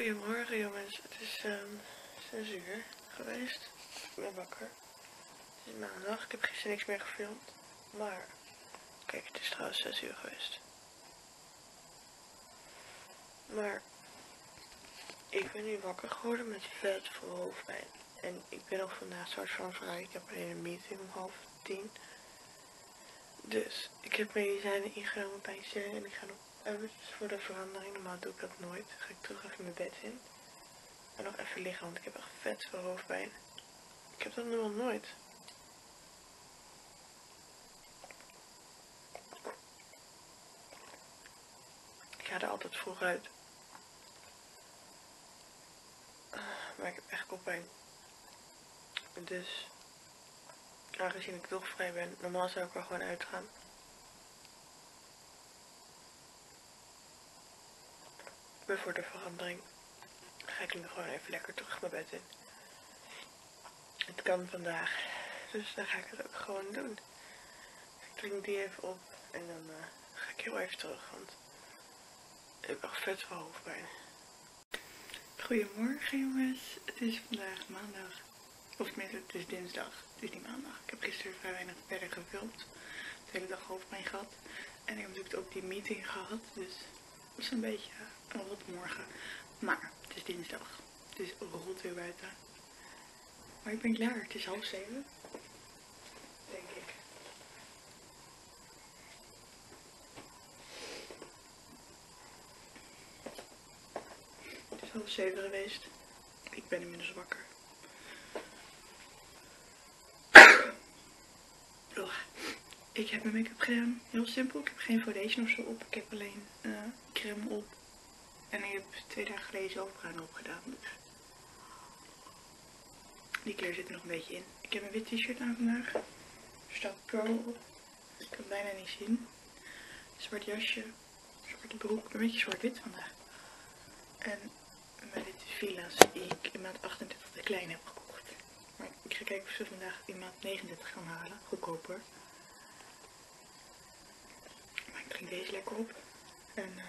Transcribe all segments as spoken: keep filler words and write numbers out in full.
Goedemorgen jongens, het is um, zes uur geweest. Ik ben wakker. Het is maandag, ik heb gisteren niks meer gefilmd. Maar, kijk, het is trouwens zes uur geweest. Maar, ik ben nu wakker geworden met vet veel hoofdpijn. En ik ben ook vandaag soort van vrij. Ik heb alleen een meeting om half tien. Dus, ik heb medicijnen ingenomen bij pijnstillingen en ik ga nog eventjes voor de verandering. Normaal doe ik dat nooit. Dan ga ik terug even mijn bed in. En nog even liggen, want ik heb echt vet veel hoofdpijn. Ik heb dat nu al nooit. Ik ga er altijd vroeg uit. Maar ik heb echt koppijn. Dus, aangezien ik toch vrij ben, normaal zou ik er gewoon uitgaan. Maar voor de verandering ga ik nu gewoon even lekker terug mijn bed in. Het kan vandaag, dus dan ga ik het ook gewoon doen. Ik drink die even op en dan uh, ga ik heel even terug, want ik heb echt vet veel hoofdpijn. Goedemorgen jongens, het is vandaag maandag, of tenminste het is dinsdag, het is niet maandag. Ik heb gisteren vrij weinig verder gefilmd, de hele dag hoofdpijn gehad en ik heb natuurlijk ook die meeting gehad, dus het was een beetje een rot morgen. Maar het is dinsdag, het is rot weer buiten. Maar ik ben klaar, het is half zeven, denk ik. Het is half zeven geweest, ik ben inmiddels wakker. Oh, ik heb mijn make-up gedaan, heel simpel, ik heb geen foundation of zo op, ik heb alleen uh, crème op. En ik heb twee dagen geleden zelfbruin opgedaan, dus die kleur zit er nog een beetje in. Ik heb een wit t-shirt aan vandaag. Er staat Pearl op. Ik kan het bijna niet zien. Zwart jasje, zwarte broek, een beetje zwart-wit vandaag. En mijn witte villa's die ik in maat achtendertig de klein heb gekocht. Maar ik ga kijken of ze vandaag in maat negenendertig gaan halen, goedkoper. Maar ik drink deze lekker op. En uh,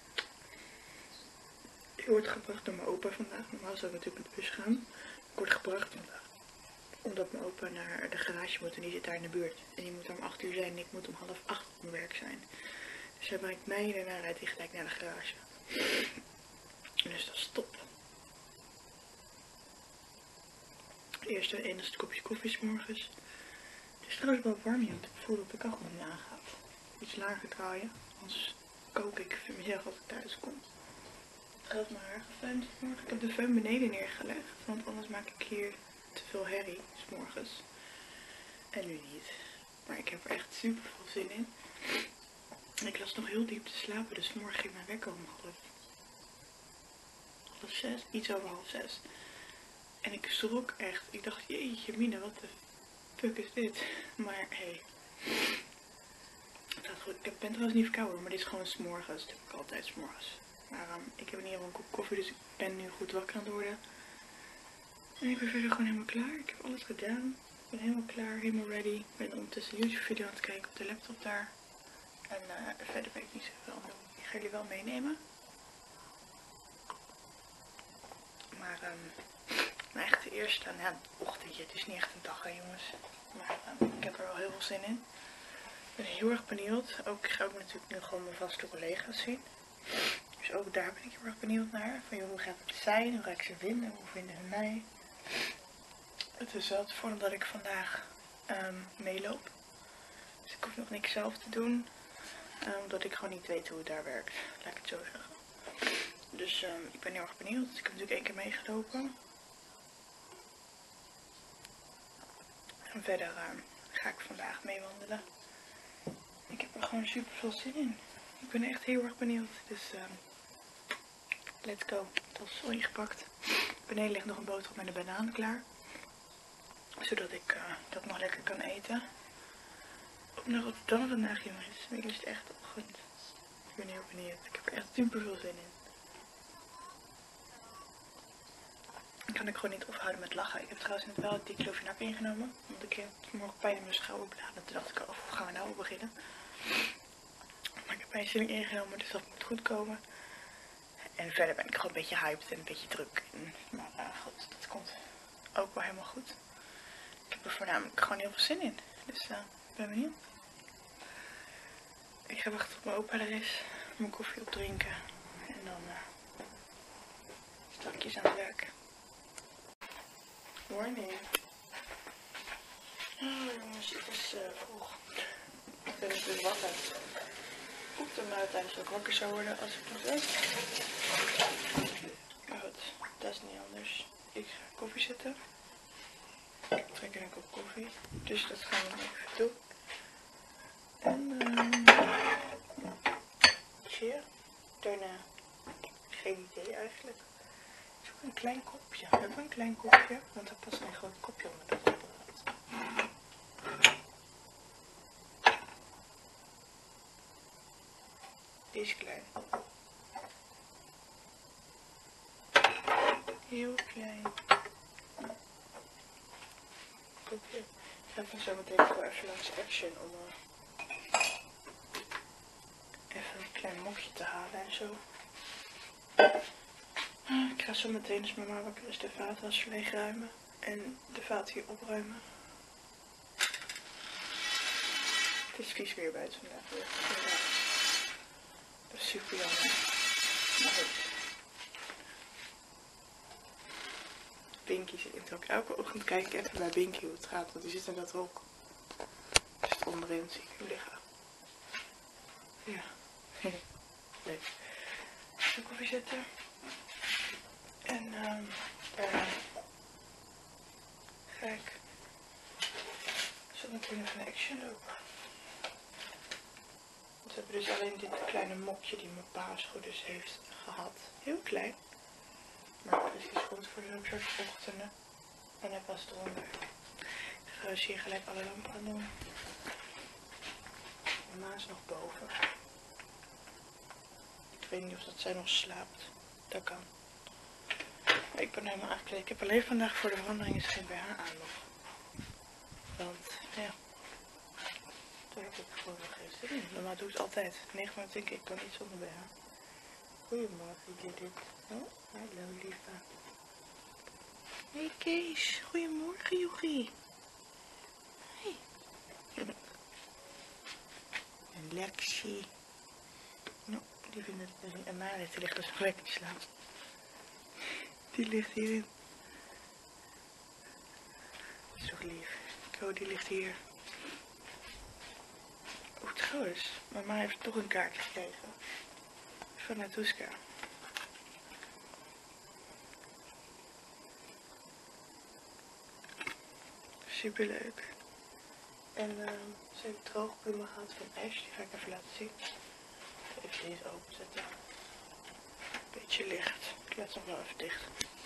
ik word gebracht door mijn opa vandaag. Normaal zou ik natuurlijk met de bus gaan. Ik word gebracht vandaag. Omdat mijn opa naar de garage moet en die zit daar in de buurt. En die moet om acht uur zijn en ik moet om half acht op mijn werk zijn. Dus hij brengt mij en daarna rijdt hij gelijk naar de garage. Dus dat is top. Eerst een enigste kopje koffie 's morgens. Het is trouwens wel warm hier, want ik voel dat de kachel niet aangaat. Iets lager draaien, anders kook ik voor mezelf als ik thuis kom. Ik heb mijn haar gefeund vanmorgen. Ik heb de föhn beneden neergelegd, want anders maak ik hier te veel herrie 's morgens. En nu niet. Maar ik heb er echt super veel zin in. En ik was nog heel diep te slapen, dus morgen ging mijn wekker om half, half zes, iets over half zes. En ik schrok echt. Ik dacht, jeetje Mina, wat de fuck is dit? Maar hé. Hey. Ik ben trouwens niet verkouden, maar dit is gewoon 's morgens. Dat heb ik altijd 's morgens. Maar um, ik heb in ieder geval een kop koffie, dus ik ben nu goed wakker aan het worden. En ik ben verder gewoon helemaal klaar. Ik heb alles gedaan. Ik ben helemaal klaar, helemaal ready. Ik ben ondertussen een YouTube video aan het kijken op de laptop daar. En uh, verder ben ik niet zoveel aan het doen. Ik ga jullie wel meenemen. Maar um, mijn echte eerste, nou ja, ochtendje. Het is niet echt een dag hè jongens. Maar um, ik heb er wel heel veel zin in. Ik ben heel erg benieuwd. Ook, ik ga ook natuurlijk nu gewoon mijn vaste collega's zien. Dus ook daar ben ik heel erg benieuwd naar. Van joh, hoe gaat het zijn? Hoe ga ik ze vinden? Hoe vinden ze mij? Het is wel het voordeel dat ik vandaag um, meeloop. Dus ik hoef nog niks zelf te doen. Um, omdat ik gewoon niet weet hoe het daar werkt. Laat ik het zo zeggen. Dus um, ik ben heel erg benieuwd. Ik heb natuurlijk één keer meegelopen. En verder um, ga ik vandaag meewandelen. Ik heb er gewoon super veel zin in. Ik ben echt heel erg benieuwd. Dus um, let's go. Het is al ingepakt. Beneden ligt nog een boterham met een banaan klaar. Zodat ik uh, dat nog lekker kan eten. Op naar Rotterdam vandaag jongens. Ik lust echt ochtend. Ik ben heel benieuwd. Ik heb er echt super veel zin in. Dan kan ik gewoon niet ophouden met lachen. Ik heb trouwens net wel het diclofenac ingenomen. Want ik heb vanmorgen pijn in mijn schouderbladen. Toen dacht ik al, hoe gaan we nou beginnen? Maar ik heb pijnstilling ingenomen, dus dat moet goed komen. En verder ben ik gewoon een beetje hyped en een beetje druk. En, maar uh, goed, dat komt ook wel helemaal goed. Ik heb er voornamelijk gewoon heel veel zin in. Dus ik uh, ben benieuwd. Ik ga wachten op mijn opa er is. Mijn koffie opdrinken. En dan uh, strakjes aan het werk. Morning. Oh jongens, het is uh, vroeg. Ik ben dus wakker. Oep, dan maar tijdens ook wakker zou worden als ik nog weet. Maar goed, dat is niet anders. Ik ga koffie zetten. Ik trek een kop koffie. Dus dat gaan we nog even doen. En uh, cheer. Daarna geen idee eigenlijk. Het is ook een klein kopje. Hebben we een klein kopje? Want er past een groot kopje onder dat apparaat. Die is klein. Heel klein. Kopje. Ik ga zo meteen wel even langs Action om uh, even een klein mokje te halen en zo. Uh, ik ga zo meteen als mama wakker is de vaatwas leegruimen en de vaat hier opruimen. Het is vies weer buiten vandaag weer. Ja. Dat is super jammer. Maar goed. Binky zit in het hok. Elke ochtend kijk ik even bij Binky hoe het gaat, want die zit in dat hok. Dus het onderin zie ik hem liggen. Ja. Leuk. Even koffie zetten. En um, daarna ga ik zo meteen even naar Action lopen. We hebben dus alleen dit kleine mokje die mijn pa zo dus heeft gehad. Heel klein. Maar precies goed voor zo'n soort ochtenden. En hij past eronder. Ik ga dus hier gelijk alle lampen aan doen. Mama is nog boven. Ik weet niet of dat zij nog slaapt. Dat kan. Maar ik ben helemaal aangekleed. Ik heb alleen vandaag voor de verandering eens geen B H aan nog. Want ja. Daar heb ik gewoon nog geen zin in. Normaal doe ik het altijd. negen maanden denk ik, ik kan niet zonder B H. Goedemorgen Judith. Oh, hallo lieve. Hey Kees. Goedemorgen jochie. Hey. En Lexie. Nou, die vindt het niet. En Marit, die ligt dus nog lekker te slapen. Die ligt hierin. Dat is toch lief. Oh, die ligt hier. Oh, trouwens. Mama heeft toch een kaartje gekregen. Van Natuska. Super leuk. En uh, ze heeft droogbloemen gehad van Ash. Die ga ik even laten zien. Even deze openzetten. Beetje licht. Ik laat ze nog wel even dicht.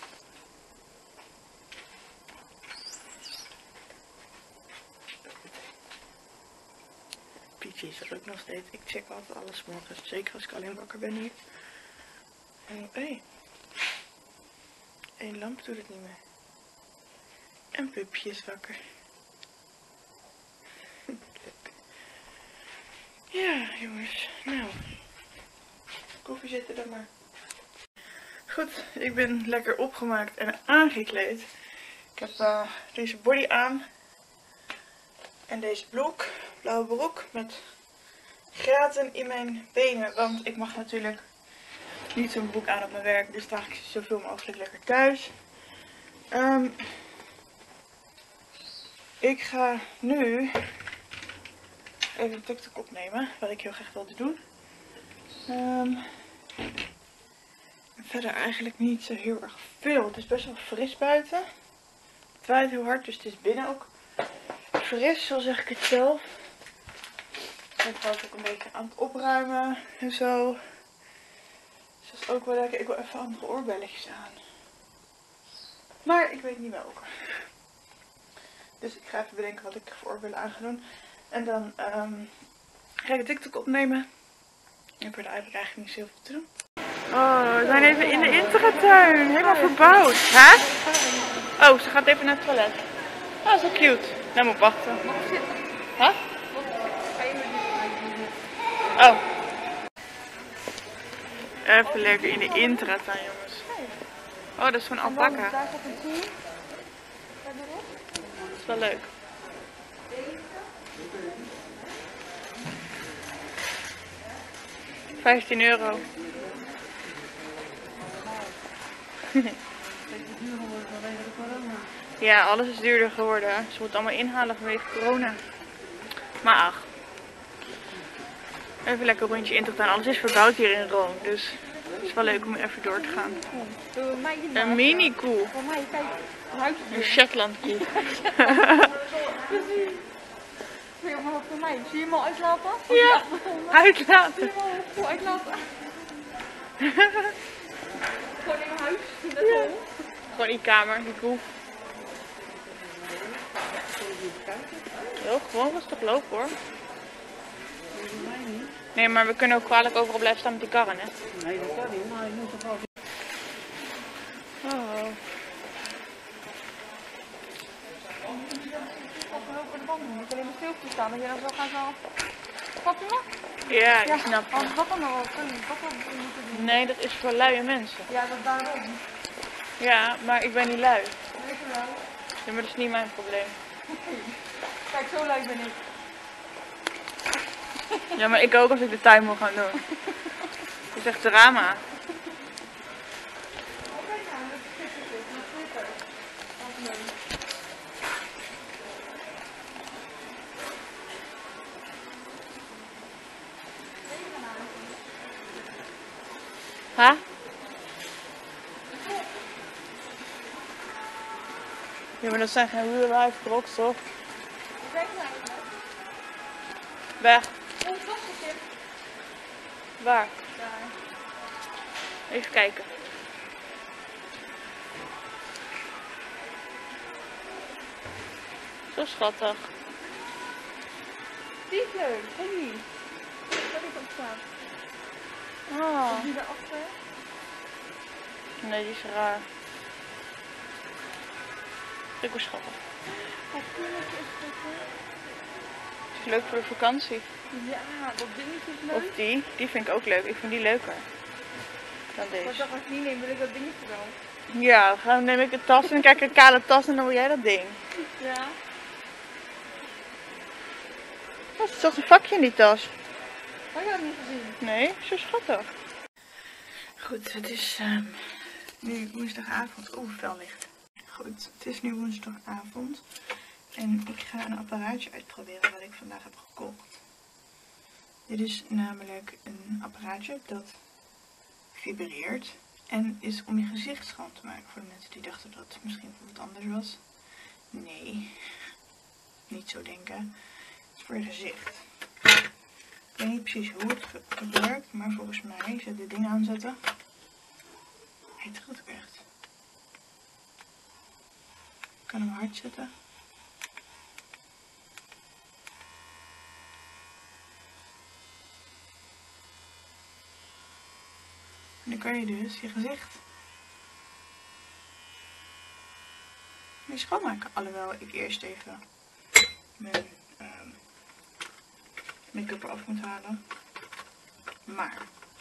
Pietje is er ook nog steeds. Ik check altijd alles morgens. Zeker als ik alleen wakker ben hier. En hé. Hey. Eén lamp doet het niet meer. En Pupje is wakker. Leuk. Ja, jongens. Nou. Koffie zetten dan maar. Goed, ik ben lekker opgemaakt en aangekleed. Ik heb uh, deze body aan. En deze broek. Blauwe broek met gaten in mijn benen. Want ik mag natuurlijk niet zo'n broek aan op mijn werk. Dus draag ik ze zoveel mogelijk lekker thuis. Um, ik ga nu even een TikTok opnemen. Wat ik heel graag wilde doen. Um, verder eigenlijk niet zo heel erg veel. Het is best wel fris buiten. Het waait heel hard, dus het is binnen ook fris, zo zeg ik het zelf. Ik was ook een beetje aan het opruimen en zo. Dus dat is ook wel lekker. Ik wil even andere oorbelletjes aan. Maar ik weet niet welke. Dus ik ga even bedenken wat ik voor oorbellen aan ga doen. En dan um, ga ik een TikTok opnemen. En voor de heb ik eigenlijk niet zoveel te doen. Oh, we zijn even in de intratuin. Helemaal verbouwd. Hè? Oh, ze gaat even naar het toilet. Oh, zo cute. Nou, moet ik wachten. Huh? Oh. Even lekker in de intratuin, jongens. Oh, dat is van alpaca. Daar gaat een koe. Verderop. Dat is wel leuk. vijftien euro. Ja, alles is duurder geworden. Ze moeten allemaal inhalen vanwege corona. Maar ach. Even lekker een rondje intratuin. Alles is verbouwd hier in Rome. Dus het is wel leuk om even door te gaan. Een mini koe. Voor mij, kijk. Huis. Een Shetland koe. Precies. Zie je maar voor mij. Zie je hem al uitlaten? Ja, uitlaten. Zie je hem al goed uitlaten? Gewoon in mijn huis. Ja. Gewoon in je kamer, die koe. Heel gewoon rustig lopen hoor. Nee, maar we kunnen ook kwalijk overal blijven staan met die karren, hè? Nee, dat kan niet, maar je moet toch wel... Oh. Over de band doen. Ik alleen maar stil te staan. Dat je dan zo gaat zo. Snap je me? Ja, ik snap je. Anders wat dan nog wel kunnen. Wat dan moeten doen? Nee, dat is voor luie mensen. Ja, dat daarom. Ja, maar ik ben niet lui. Nee, zo lui. Ja, maar dat is niet mijn probleem. Kijk, zo lui ben ik. Ja, maar ik ook als ik de tuin moet gaan doen. Dat is echt drama. Ha? Ja, maar dat zijn geen real life crocs, toch? Weg. Waar? Even kijken. Zo schattig. Die is leuk. En die. Wat is op staan? Oh. Die daarachter. Nee, die is raar. Ik was schattig. Het kunnetje is goed. Het is leuk voor de vakantie. Ja, dat dingetje is leuk. Of die. Die vind ik ook leuk. Ik vind die leuker dan Maar deze. dat als ik niet neem, wil ik dat dingetje wel. Ja, dan gaan- neem ik een tas en dan krijg ik een kale tas en dan wil jij dat ding. Ja. Oh, er zat een vakje in die tas. Heb je dat niet gezien? Nee, zo schattig. Goed, het is um, nu woensdagavond. Oeh, fel licht. Goed, het is nu woensdagavond. En ik ga een apparaatje uitproberen wat ik vandaag heb gekocht. Dit is namelijk een apparaatje dat vibreert. En is om je gezicht schoon te maken. Voor de mensen die dachten dat het misschien wat anders was. Nee, niet zo denken. Het is voor je gezicht. Ik weet niet precies hoe het werkt, maar volgens mij, als je dit ding aanzetten, hij trilt ook echt. Ik kan hem hard zetten. En dan kan je dus je gezicht mee schoonmaken. Alhoewel ik eerst even mijn um, make-up eraf moet halen. Maar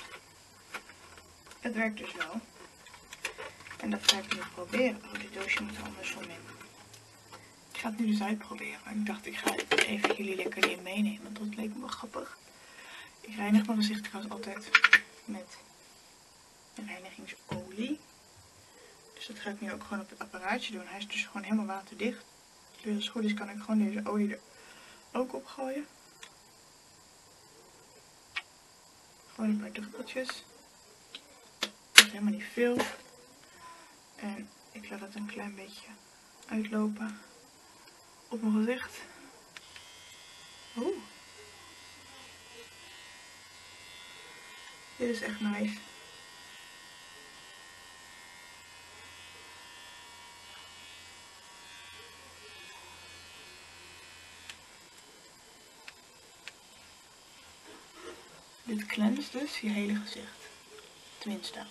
het werkt dus wel. En dat ga ik nu proberen. Oh, dit doosje moet er andersom in. Ik ga het nu dus uitproberen. Ik dacht, ik ga even jullie lekker erin meenemen. Want dat leek me wel grappig. Ik reinig mijn gezicht trouwens altijd met reinigingsolie. Dus dat ga ik nu ook gewoon op het apparaatje doen. Hij is dus gewoon helemaal waterdicht. Dus als het goed is kan ik gewoon deze olie er ook op gooien. Gewoon een paar druppeltjes. Helemaal niet veel. En ik laat het een klein beetje uitlopen op mijn gezicht. Oeh. Dit is echt nice. Dit cleanst dus je hele gezicht. Tenminste.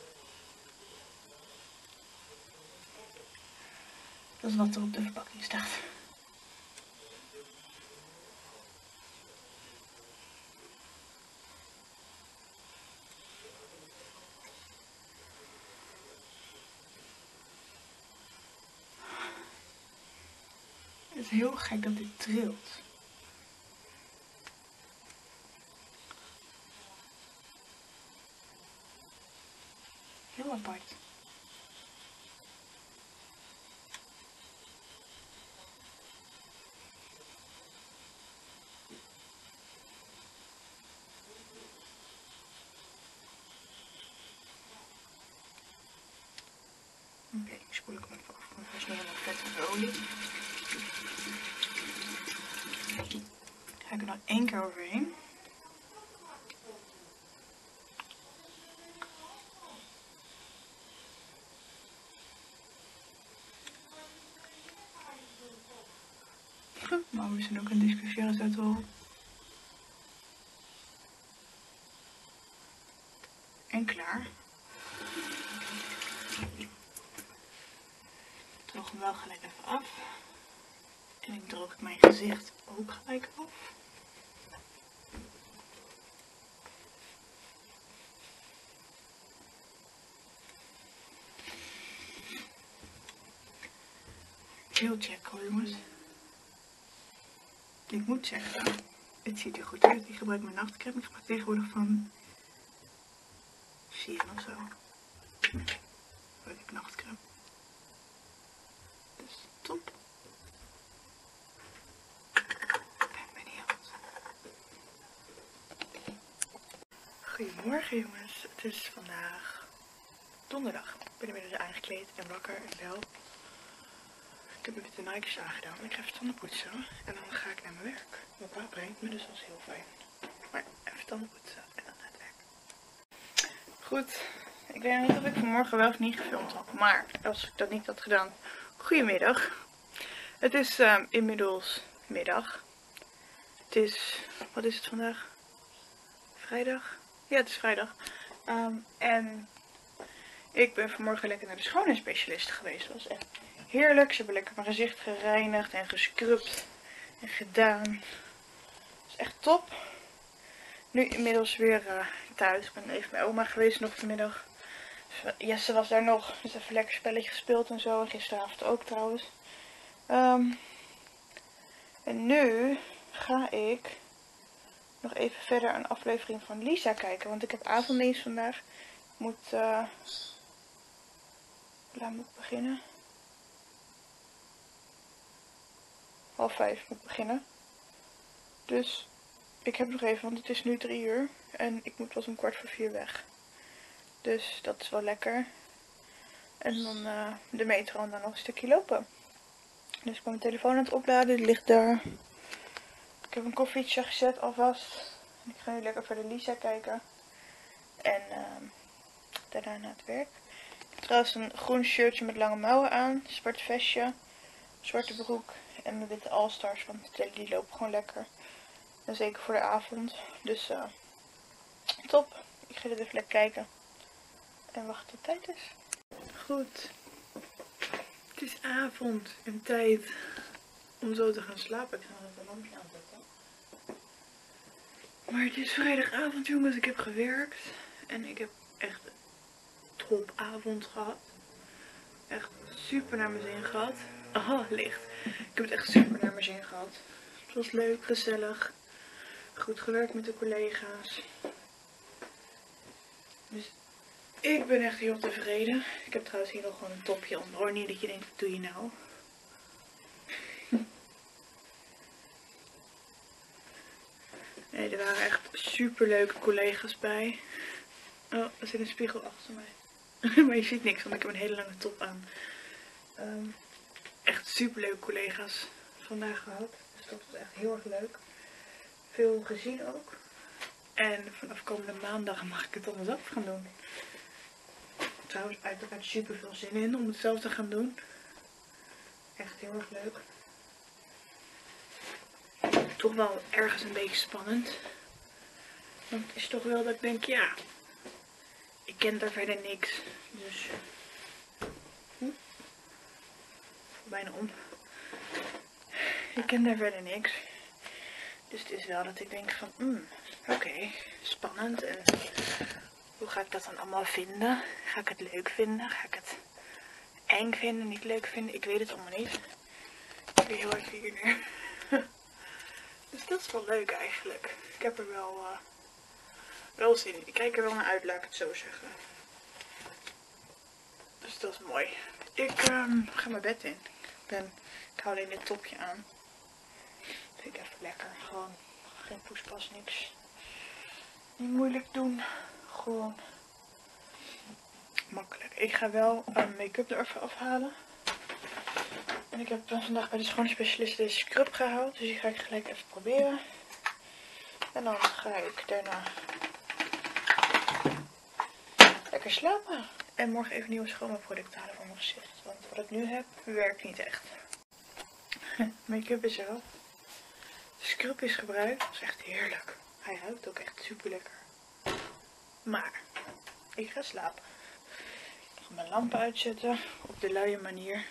Dat is wat er op de verpakking staat. is heel gek dat dit trilt. Heel apart. Oké, okay, spoel ik hem even af. Want hij is nu helemaal vet van de olie. Ga ik er nog één keer overheen. Maar we zijn ook aan het discussiëren dat wel. En klaar. Ik droog hem wel gelijk even af. En ik droog mijn gezicht ook gelijk af. Heel check hoor jongens. Ik moet zeggen, het ziet er goed uit. Ik gebruik mijn nachtcreme. Ik gebruik tegenwoordig van Sieren of zo. Gebruik ik nachtcreme. Dus top. Ben benieuwd. Goedemorgen jongens. Het is vandaag donderdag. Ik ben inmiddels aangekleed en wakker en wel. Ik heb even de Nike's aangedaan. Ik ga even tanden poetsen. En dan ga ik naar mijn werk. Mijn pa brengt me, dus dat is heel fijn. Maar even tanden poetsen en dan naar het werk. Goed. Ik weet niet of ik vanmorgen wel of niet gefilmd had. Maar als ik dat niet had gedaan. Goedemiddag. Het is um, inmiddels middag. Het is... Wat is het vandaag? Vrijdag? Ja, het is vrijdag. Um, en ik ben vanmorgen lekker naar de schoonheidsspecialist geweest. Dat was echt heerlijk. Ze hebben lekker mijn gezicht gereinigd en gescrubt en gedaan. Dat is echt top. Nu inmiddels weer uh, thuis. Ik ben even bij oma geweest nog vanmiddag. Jesse was daar nog. Dus even lekker spelletje gespeeld en zo. En gisteravond ook trouwens. Um, en nu ga ik nog even verder een aflevering van Lisa kijken. Want ik heb avonddienst vandaag. Ik moet... Uh, laat me beginnen. Half vijf moet ik beginnen. Dus ik heb nog even, want het is nu drie uur. En ik moet pas om kwart voor vier weg. Dus dat is wel lekker. En dan uh, de metro en dan nog een stukje lopen. Dus ik ben mijn telefoon aan het opladen. Die ligt daar. Ik heb een koffietje gezet alvast. En ik ga nu lekker verder Lisa kijken. En uh, daarna naar het werk. Ik heb trouwens een groen shirtje met lange mouwen aan. Zwart vestje. Zwarte broek. En mijn witte All-Stars, want die lopen gewoon lekker. En zeker voor de avond. Dus uh, top. Ik ga dit even lekker kijken. En wachten tot het tijd is. Goed. Het is avond en tijd om zo te gaan slapen. Ik ga nog een lampje aanzetten. Maar het is vrijdagavond jongens. Ik heb gewerkt. En ik heb echt een topavond gehad. Echt super naar mijn zin gehad. Oh, licht. Ik heb het echt super naar mijn zin gehad. Het was leuk, gezellig. Goed gewerkt met de collega's. Dus ik ben echt heel tevreden. Ik heb trouwens hier nog gewoon een topje onder. Hoor niet dat je denkt, wat doe je nou? Nee, er waren echt super leuke collega's bij. Oh, er zit een spiegel achter mij. Maar je ziet niks, want ik heb een hele lange top aan. Um, echt super leuke collega's vandaag gehad. Dus dat was echt heel erg leuk. Veel gezien ook. En vanaf komende maandag mag ik het allemaal zelf gaan doen. Trouwens, ik heb super veel zin in om het zelf te gaan doen. Echt heel erg leuk. Toch wel ergens een beetje spannend. Want het is toch wel dat ik denk, ja, ik ken daar verder niks. Dus, hm? bijna om. Ik ken daar verder niks. Dus het is wel dat ik denk van, mm, oké, okay, spannend. En hoe ga ik dat dan allemaal vinden? Ga ik het leuk vinden? Ga ik het eng vinden? Niet leuk vinden? Ik weet het allemaal niet. jullie heel even hier neer. Dus dat is wel leuk eigenlijk. Ik heb er wel, uh, wel zin in. Ik kijk er wel naar uit, laat ik het zo zeggen. Dus dat is mooi. Ik um, ga mijn bed in. Ik, ben, ik hou alleen dit topje aan. Vind ik even lekker. Gewoon geen poespas, niks. Niet moeilijk doen. Gewoon makkelijk. Ik ga wel um, make-up er even afhalen. En ik heb vandaag bij de schoonheidsspecialist deze scrub gehaald. Dus die ga ik gelijk even proberen. En dan ga ik daarna lekker slapen. En morgen even nieuwe schoonmaakproducten halen voor mijn gezicht. Want wat ik nu heb, werkt niet echt. Make-up is er al. De scrub is gebruikt. Dat is echt heerlijk. Hij ruikt ook echt super lekker. Maar ik ga slapen. Ik ga mijn lampen uitzetten. Op de luie manier.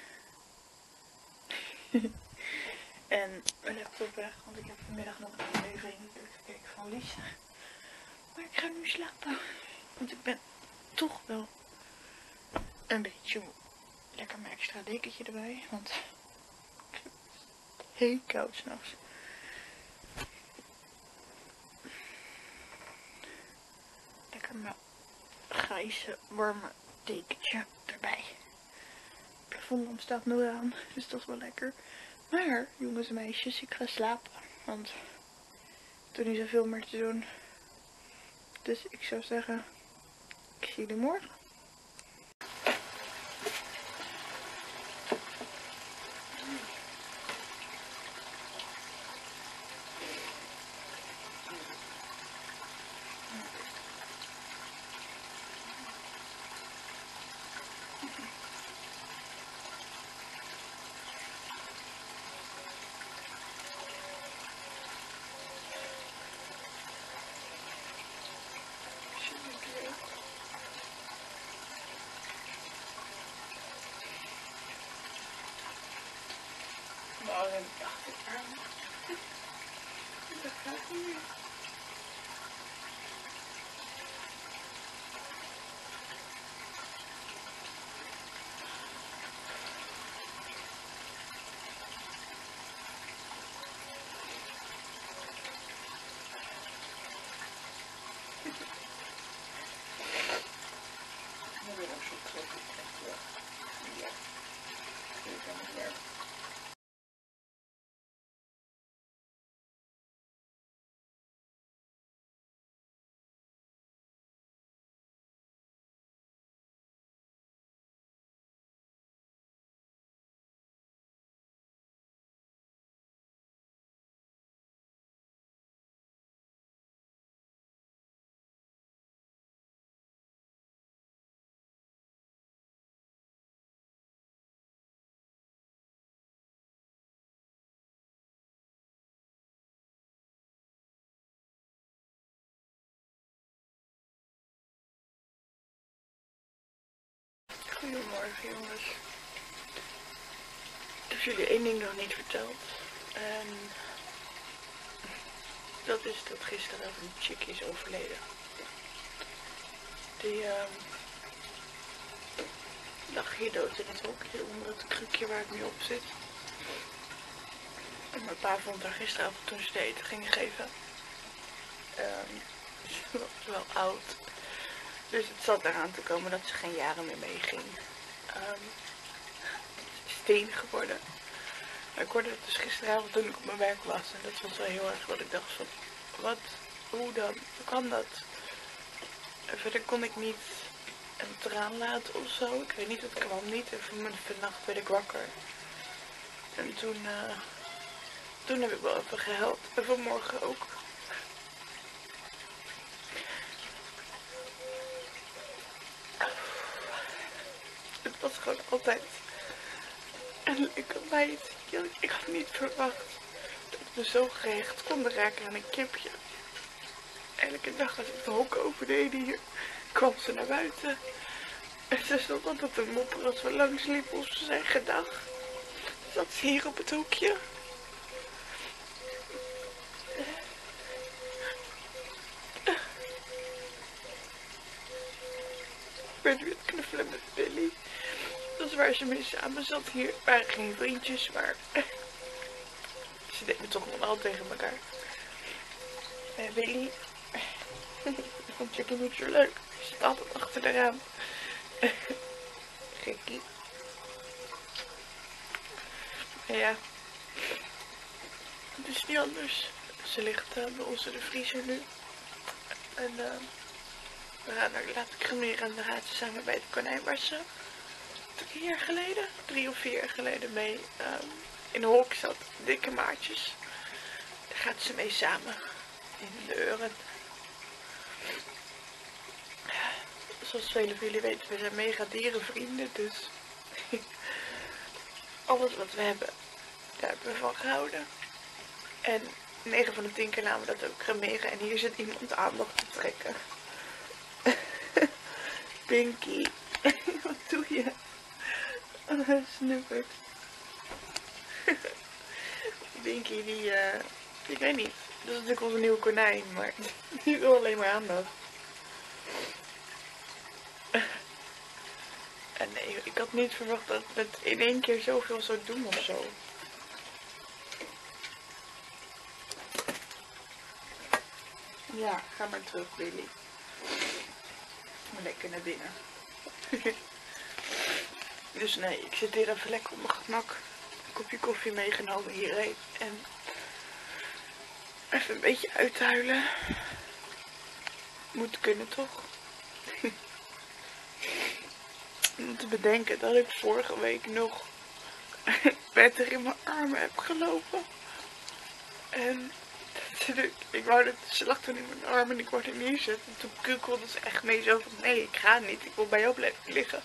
En mijn laptop weg. Want ik heb vanmiddag nog een aflevering gekeken van Lies. Maar ik ga nu slapen. Want ik ben toch wel een beetje moe. Lekker mijn extra dekentje erbij. Want ik heb het heel koud s'nachts. Lekker mijn grijze warme dekentje erbij. Het plafondlamp staat nog aan. Dus dat is wel lekker. Maar jongens en meisjes, ik ga slapen. Want ik heb er niet zoveel meer te doen. Dus ik zou zeggen, ik zie jullie morgen. Nou, dan dacht ik aan. Dat gaat niet. Dan weer een soort terug. Ja. Ik kan het weer. Goedemorgen jongens. Ik heb jullie één ding nog niet verteld. En dat is dat gisteren een chickie is overleden. Die uh, lag hier dood in het hokje onder het krukje waar ik nu op zit. En mijn pa vond haar gisteravond toen ze de eten gingen geven. Um, ze was wel oud. Dus het zat eraan te komen dat ze geen jaren meer meeging. Um, het is tien geworden. Maar ik hoorde het dus gisteravond toen ik op mijn werk was. En dat was wel heel erg wat ik dacht van, wat, hoe dan, hoe kan dat? En verder kon ik niet een traan laten of zo. Ik weet niet, het kwam niet. En vannacht werd ik wakker. En toen, uh, toen heb ik wel even gehuild. En vanmorgen ook. Het was gewoon altijd een leuke meid. Ik had niet verwacht dat we zo gehecht konden raken aan een kipje. Elke dag als ik de hok opende hier, kwam ze naar buiten. En ze stond altijd te mopperen als we langs liepen of ze zei gedag. Zat ze hier op het hoekje. Ik werd weer het knuffelen met Billy. Dat is waar ze mee samen zat. Hier waren geen vriendjes, maar Ze deden toch nog al tegen elkaar. Eh, Willy. Ik vond Jackie niet zo leuk. Ze zit altijd achter de raam. Gekkie. Ja. Het is niet anders. Ze ligt uh, bij ons in de vriezer nu. En uh, we gaan haar laten cremeren en dan gaat ze samen bij het konijn waar ze drie jaar geleden, drie of vier jaar geleden mee um, in de hok zat. Dikke maatjes. Daar gaat ze mee samen in de uren. Zoals velen van jullie weten, we zijn mega dierenvrienden, dus alles wat we hebben, daar hebben we van gehouden. En negen van de tien keer namen we dat ook cremeren en hier zit iemand aandacht te trekken. Pinky, wat doe je? Oh, hij snuffert. Pinky die, uh, ik weet niet, dat is natuurlijk onze nieuwe konijn, maar die wil alleen maar aandacht. En nee, ik had niet verwacht dat het in één keer zoveel zou doen of zo. Ja, ga maar terug, Willy. Lekker naar binnen. Dus nee, ik zit hier even lekker op mijn gemak. Een kopje koffie meegenomen hierheen. En even een beetje uithuilen. Moet kunnen toch? Om te bedenken dat ik vorige week nog beter in mijn armen heb gelopen. En ik wou dat ze lag toen in mijn arm en ik wou er neerzetten. En toen kukkelde ze echt mee zo van nee, ik ga niet. Ik wil bij jou blijven liggen.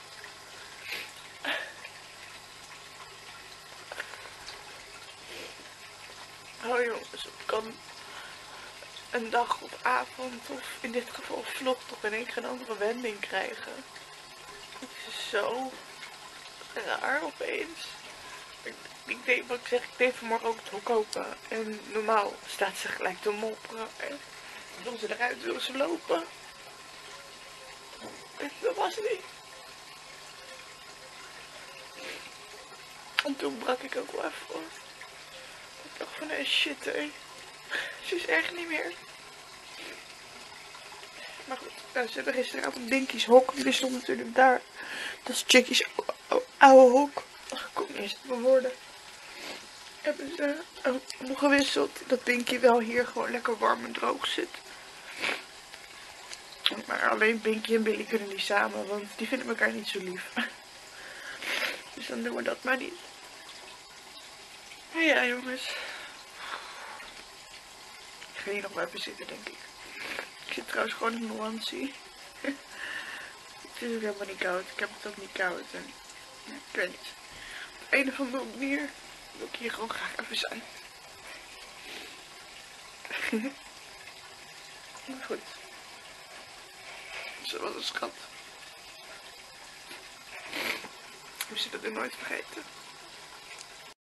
Oh jongens, het kan een dag of avond of in dit geval vlog toch in één keer een andere wending krijgen. Het is zo raar opeens. Ik, ik deed wat ik zeg, ik deed vanmorgen ook het hok open. En normaal staat ze gelijk te mopperen. En wil ze eruit, wil ze lopen. En dat was niet. En toen brak ik ook wel even voor. Ik dacht van, nee shit hé. Ze is echt niet meer. Maar goed, nou, ze hebben gisteravond Binky's hok. Die stond natuurlijk daar. Dat is Jackie's oude hok. Ach, ik kom niet eens op mijn woorden. Hebben ze uh, omgewisseld. Dat Binky wel hier gewoon lekker warm en droog zit. Maar alleen Binky en Billy kunnen niet samen. Want die vinden elkaar niet zo lief. Dus dan doen we dat maar niet. Ja jongens. Ik ga hier nog wel even zitten denk ik. Ik zit trouwens gewoon in mijn onesie. Het is ook helemaal niet koud. Ik heb het ook niet koud. En ja, ik weet niet. Op een of andere manier wil ik hier gewoon graag even zijn. Maar goed. Zo was een schat. We zullen het nooit vergeten.